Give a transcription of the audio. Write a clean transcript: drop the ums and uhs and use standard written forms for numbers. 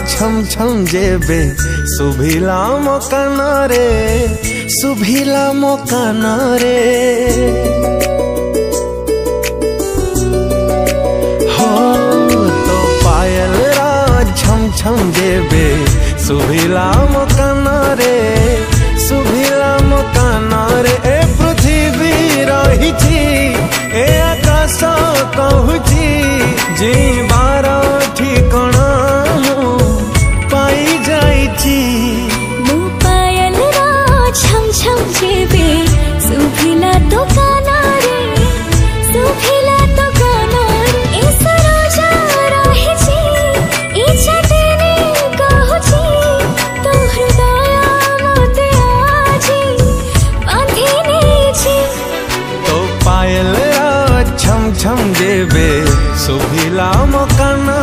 छम छम जेबे सुभिला मो कानारे, सुभिला मो कानारे। हो तो पायल छम छम जेबे सुभिला मो कानारे, सुभिला मो कानारे। ए पृथ्वी रही ए आकाश कहूची जीवार ठिकाना पाई जाइची। मो पायल छम छम जेबे सुभिला तो कानारे, सुभिला तो कानारे। ए सरोजा रहिची ए छटेने कहूची तो हृदय मते आजी बांधी नेची। तो पायल छम छम जेबे सुभिला मो कानारे,